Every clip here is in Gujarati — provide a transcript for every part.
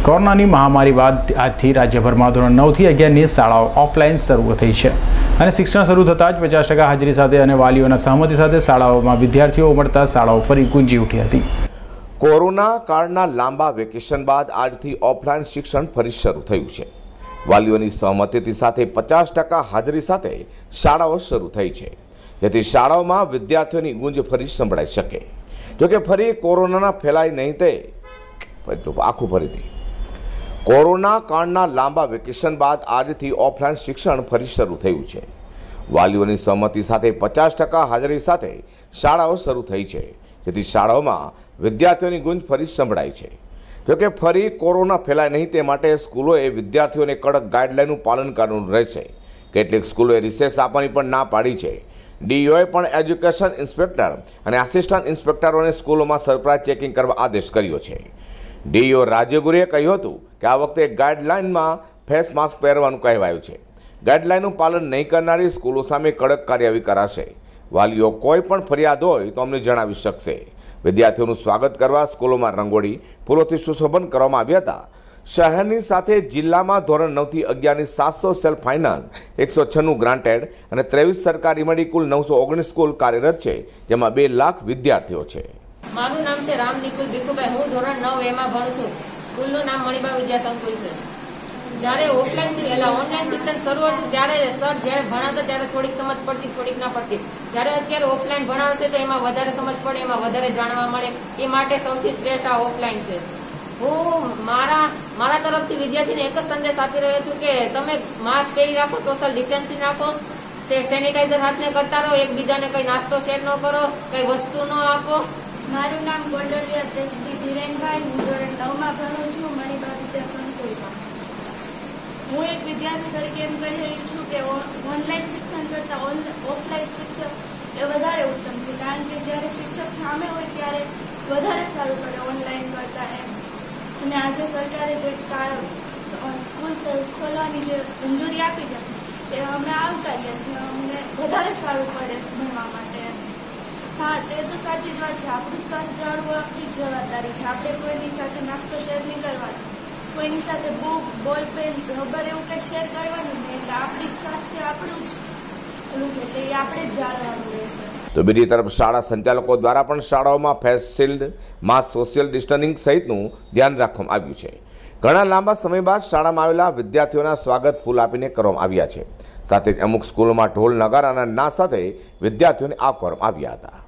કોરોનાની મહામારી બાદ આજથી રાજ્યભરમાં ધોરણ 9 થી 11ની શાળાઓ ઓફલાઈન શરૂ થઈ છે અને શિક્ષણ શરૂ થતાં જ 50% હાજરી સાથે અને વાલીઓના સહમતિ સાથે શાળાઓમાં વિદ્યાર્થીઓ ઉમટતા શાળાઓ ફરી ગુંજી ઉઠી હતી। કોરોના કાળના લાંબા વેકેશન બાદ આજથી ઓફલાઈન શિક્ષણ ફરી શરૂ થયું છે। વાલીઓની સહમતિ સાથે 50% હાજરી સાથે શાળાઓ શરૂ થઈ છે, જેથી શાળાઓમાં વિદ્યાર્થીઓની ગુંજ ફરી સંભળાઈ શકે। જોકે ફરી કોરોનાના ફેલાય નહીં તે આખું ફરીથી કોરોના કાળના લાંબા વેકેશન બાદ આજથી ઓફલાઈન શિક્ષણ ફરી શરૂ થયું છે। વાલીઓની સહમતિ સાથે 50% હાજરી સાથે શાળાઓ શરૂ થઈ છે, જેથી શાળાઓમાં વિદ્યાર્થીઓની ગુંજ ફરી સંભળાય છે। જોકે ફરી કોરોના ફેલાય નહીં તે માટે સ્કૂલોએ વિદ્યાર્થીઓને કડક ગાઈડલાઈનનું પાલન કરવાનું રહેશે। કેટલીક સ્કૂલોએ રિસેસ આપવાની પણ ના પાડી છે। ડીઓએ પણ એજ્યુકેશન ઇન્સ્પેક્ટર અને આસિસ્ટન્ટ ઇન્સ્પેક્ટરોને સ્કૂલોમાં સરપ્રાઇઝ ચેકિંગ કરવા આદેશ કર્યો છે। ડીઓ રાજ્યગુરુએ કહ્યું હતું કે આ વખતે ગાઈડલાઇનમાં ફેસ માસ્ક પહેરવાનું કહેવાયું છે। ગાઈડલાઇનનું પાલન નહીં કરનારી સ્કૂલો સામે કડક કાર્યવાહી કરાશે। વાલીઓ કોઈ પણ ફરિયાદ હોય તો અમને જણાવી શકશે। વિદ્યાર્થીઓનું સ્વાગત કરવા સ્કૂલોમાં રંગોળી ફૂલોથી સુશોભન કરવામાં આવ્યા હતા। શહેરની સાથે જિલ્લામાં ધોરણ 9 થી 11ની 700 સેલ્ફ ફાઇનાન્સ, 196 ગ્રાન્ટેડ અને 23 સરકારી મળી કુલ 919 સ્કૂલ કાર્યરત છે, જેમાં 2 લાખ વિદ્યાર્થીઓ છે। મારું નામ છે રામ નિકુલ ભીખુભાઈ। હું ધોરણ 9 એમાં ભણું છું। સ્કૂલનું નામ મણિબા વિદ્યા સંકુલ છે। જ્યારે ઓનલાઈન શિક્ષણ શરૂ હતું ત્યારે સર જ્યારે ભણાવતા ત્યારે થોડીક સમજ પડતી, થોડીક ના પડતી। જ્યારે અત્યારે ઓફલાઈન ભણાવશે તો એમાં વધારે સમજ પડે, એમાં વધારે જાણવા મળે। એ માટે સૌથી શ્રેષ્ઠ આ ઓફલાઈન છે। હું મારા તરફથી વિદ્યાર્થીને એક જ સંદેશ આપી રહ્યો છું કે તમે માસ્ક પહેરી રાખો, સોશિયલ ડિસ્ટન્સિંગ રાખો, સેનિટાઈઝર હાથને કરતા રહો, એકબીજાને કઈ નાસ્તો શેર ન કરો, કઈ વસ્તુ ન આપો। મારું નામ ગોંડલિયા દ્રષ્ટિ ધીરેનભાઈ। હું ધોરણ 9માં ભણું છું, મણિબા વિદ્યા સંકુલમાં। હું એક વિદ્યાર્થી તરીકે એમ કહી રહી છું કે ઓનલાઈન શિક્ષણ કરતાં ઓફલાઈન શિક્ષણ એ વધારે ઉત્તમ છે, કારણ કે જ્યારે શિક્ષક સામે હોય ત્યારે વધારે સારું પડે ઓનલાઈન કરતાં એમ। અને આજે સરકારે જે સ્કૂલ ખોલવાની જે મંજૂરી આપી છે તે અમે આવકારીએ છીએ। અમને વધારે સારું પડે ભણવા માટે। હા, તે તો સાચી જ વાત છે। આપણું સ્વાસ્થ્ય જાળવવું આપણી જ જવાબદારી છે। આપણે કોઈની સાથે નાસ્તો શેર નહીં કરવાનો, કોઈની સાથે બુક, બોલ પેન, રબર એવું કંઈ શેર કરવાનું નહીં। એટલે આપણી સ્વાસ્થ્ય આપણું જ પેલું છે, એટલે એ આપણે જ જાળવવાનું રહેશે। તો બીજી તરફ શાળા સંચાલકો દ્વારા પણ શાળાઓમાં face shield, mask, social distancing સહિતનું ધ્યાન રાખવામાં આવ્યું છે। ઘણા લાંબા સમય બાદ શાળામાં આવેલા વિદ્યાર્થીઓના સ્વાગત ફૂલ આપીને કરવામાં આવ્યા છે। સાથે જ અમુક સ્કૂલોમાં ઢોલ નગારાના નાદ સાથે વિદ્યાર્થીઓને આવકારવામાં આવ્યા હતા।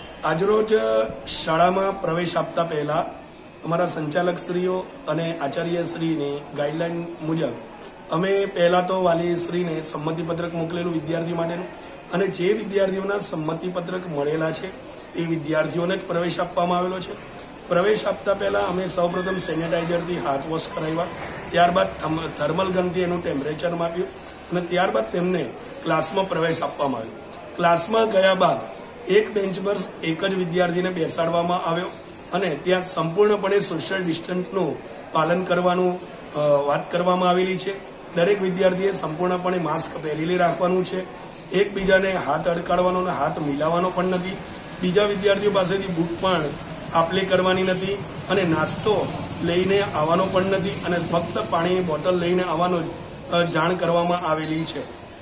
આજરોજ શાળામાં પ્રવેશ આપતા પહેલા અમારા સંચાલકશ્રીઓ અને આચાર્યશ્રીની ગાઈડલાઈન મુજબ અમે પહેલા તો વાલીશ્રીને સંમતિપત્રક મોકલેલું વિદ્યાર્થી માટેનું, અને જે વિદ્યાર્થીઓના સંમતિપત્રક મળેલા છે એ વિદ્યાર્થીઓને જ પ્રવેશ આપવામાં આવેલો છે। પ્રવેશ આપતા પહેલા અમે સૌપ્રથમ સેનિટાઈઝરથી હાથ વોશ કરાવ્યા, ત્યારબાદ થર્મલ ગનથી એનું ટેમ્પરેચર માપ્યું અને ત્યારબાદ તેમને ક્લાસમાં પ્રવેશ આપવામાં આવ્યો। ક્લાસમાં ગયા બાદ એક બેન્ચ પર એક જ વિદ્યાર્થીને બેસાડવામાં આવ્યો અને ત્યાં સંપૂર્ણપણે સોશિયલ ડિસ્ટન્સનું પાલન કરવાનું વાત કરવામાં આવેલી છે। દરેક વિદ્યાર્થીએ સંપૂર્ણપણે માસ્ક પહેરેલી રાખવાનું છે। એકબીજાને હાથ અડકાડવાનો અને હાથ મિલાવવાનો પણ નથી। બીજા વિદ્યાર્થીઓ પાસેથી બુક પણ આપલે કરવાની નથી અને નાસ્તો લઈને આવવાનો પણ નથી અને ફક્ત પાણીની બોટલ લઈને આવવાનો જાણ કરવામાં આવેલી છે।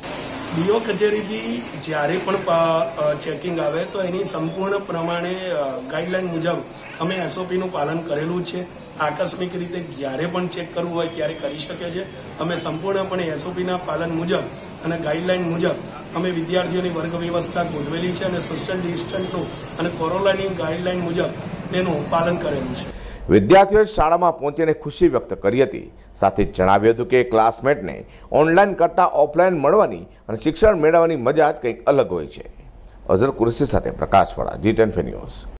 ડીઓ કચેરીથી જ્યારે પણ ચેકિંગ આવે તો એની સંપૂર્ણ પ્રમાણે ગાઈડલાઈન મુજબ અમે એસઓપીનું પાલન કરેલું છે। આકસ્મિક રીતે જ્યારે પણ ચેક કરવું હોય ત્યારે કરી શકે છે। અમે સંપૂર્ણપણે એસઓપીના પાલન મુજબ અને ગાઈડલાઈન મુજબ અમે વિદ્યાર્થીઓની વર્ગ વ્યવસ્થા ગોઠવેલી છે અને સોશિયલ ડિસ્ટન્સનું અને કોરોનાની ગાઈડલાઈન મુજબ તેનું પાલન કરેલું છે। વિદ્યાર્થીઓએ શાળામાં પહોંચીને ખુશી વ્યક્ત કરી હતી। સાથે જ જણાવ્યું હતું કે ક્લાસમેટને ઓનલાઈન કરતાં ઓફલાઈન મળવાની અને શિક્ષણ મેળવવાની મજા જ કંઈક અલગ હોય છે। અઝર કુરેશી સાથે પ્રકાશવાળા, G10 ન્યૂઝ।